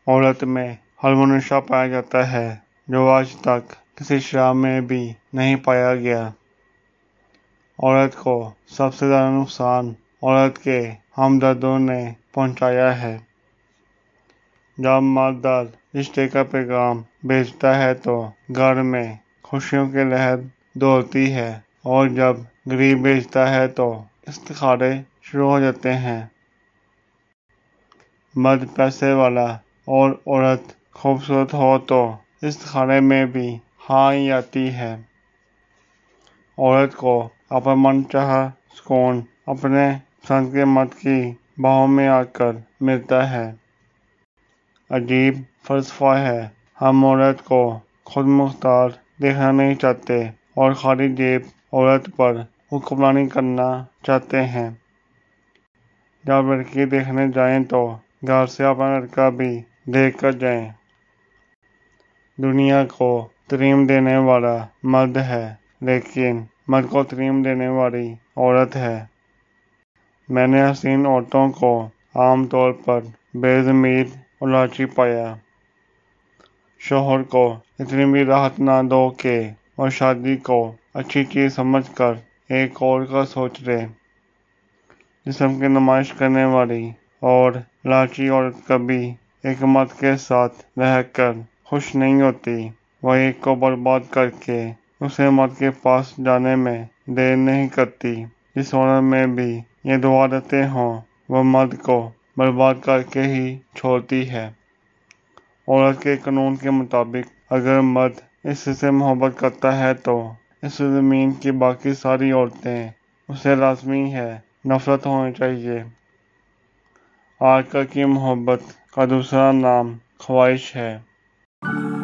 عورت میں ہر وہ نشہ پایا جاتا ہے جو آج تک کسی شراب میں بھی نہیں پایا گیا۔ عورت کو سب سے زیادہ نقصان عورت کے ہمدردوں نے پہنچایا ہے۔ جب مرد رشتے کا پیغام بھیجتا ہے تو گھر میں خوشیوں کی لہر دوڑتی ہے، اور جب غریب بھیجتا ہے تو استخارے شروع ہو جاتے ہیں۔ مرد پیسے والا اور عورت خوبصورت ہو تو استخارے میں بھی ہاں ہی آتی ہے۔ عورت کو اپنا من چاہا سکون اپنے پسند کے مرد کی باہوں میں آ کر ملتا ہے۔ عجیب فلسفہ ہے، ہم عورت کو خود مختار دیکھنا نہیں چاہتے اور خالی جیب عورت پر حکمرانی کرنا چاہتے ہیں۔ جب لڑکی دیکھنے جائیں تو گھر سے اپنا لڑکا بھی دیکھ کر جائیں۔ دنیا کو تعلیم دینے والا مرد ہے، لیکن مرد کو تعلیم دینے والی عورت ہے۔ میں نے حسین عورتوں کو عام طور پر بے ضمیر اور لالچی پایا۔ شوہر کو اتنی بھی راحت نہ دو کہ وہ شادی کو اچھی چیز سمجھ کر ایک اور کا سوچ لے۔ جسم کی نمائش کرنے والی اور لالچی عورت کبھی ایک مرد کے ساتھ رہ کر خوش نہیں ہوتی، وہ ایک کو برباد کر کے دوسرے مرد کے پاس جانے میں دیر نہیں کرتی۔ جس عورت میں بھی یہ دو عادتیں ہوں وہ مرد کو برباد کر کے ہی چھوڑتی ہے۔ عورت کے قانون کے مطابق اگر مرد اس سے محبت کرتا ہے تو اس زمین کی باقی ساری عورتیں اسے لازمی ہے نفرت ہونی چاہیے۔ آج کل کی محبت کا دوسرا نام خواہش ہے۔